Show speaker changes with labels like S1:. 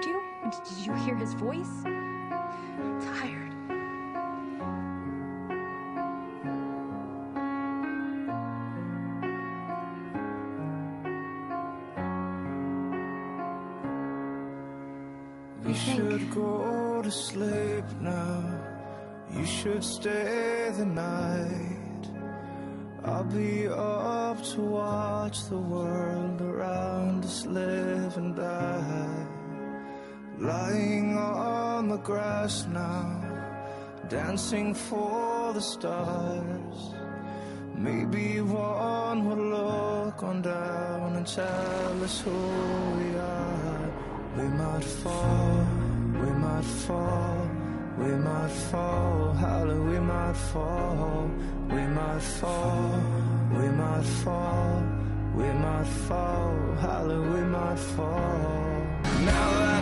S1: called you? Did you hear his voice? I'm tired.
S2: We should go to sleep now. You should stay the night. I'll be up to watch the world around us live and die. Lying on the grass now, dancing for the stars. Maybe one will look on down and tell us who we are. We might fall, we might fall, we might fall, holla, we might fall, we might fall, we might fall, we might fall, holla, we might fall. Now that